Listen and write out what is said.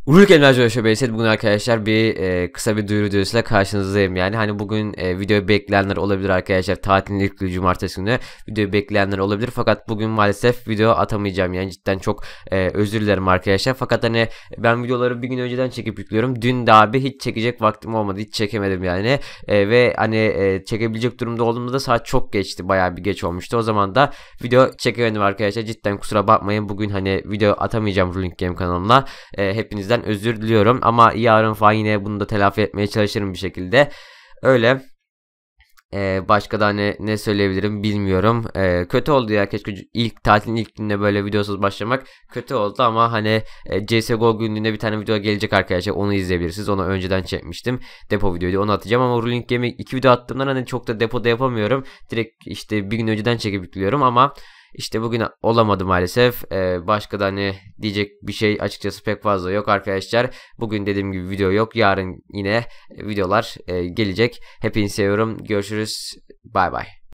Rulik Emlacı Şöbeyset bugün arkadaşlar kısa bir duyuru videosuyla karşınızdayım. Yani hani bugün videoyu bekleyenler olabilir arkadaşlar. Tatilin ilk günü cumartesi günü videoyu bekleyenler olabilir. Fakat bugün maalesef video atamayacağım. Yani cidden çok özür dilerim arkadaşlar. Fakat hani ben videoları bir gün önceden çekip yüklüyorum. Dün de abi hiç çekecek vaktim olmadı. Hiç çekemedim yani. Ve hani çekebilecek durumda olduğumda da saat çok geçti. Bayağı bir geç olmuştu. O zaman da video çekemedim arkadaşlar. Cidden kusura bakmayın. Bugün hani video atamayacağım Ruling Game kanalına. Hepinizden özür diliyorum ama yarın falan yine bunu da telafi etmeye çalışırım bir şekilde. Öyle. Başka da hani ne söyleyebilirim bilmiyorum. Kötü oldu ya, keşke tatilin ilk gününe böyle videosuz başlamak kötü oldu ama hani CSGO günlüğünde bir tane video gelecek arkadaşlar, onu izleyebilirsiniz. Onu önceden çekmiştim. Depo videoydu, onu atacağım ama Ruling Game'e 2 video attığımdan hani çok da depoda yapamıyorum. Direkt işte bir gün önceden çekip yüklüyorum ama işte bugün olamadı maalesef. Başka da hani diyecek bir şey açıkçası pek fazla yok arkadaşlar. Bugün dediğim gibi video yok. Yarın yine videolar gelecek. Hepinizi seviyorum. Görüşürüz. Bay bay.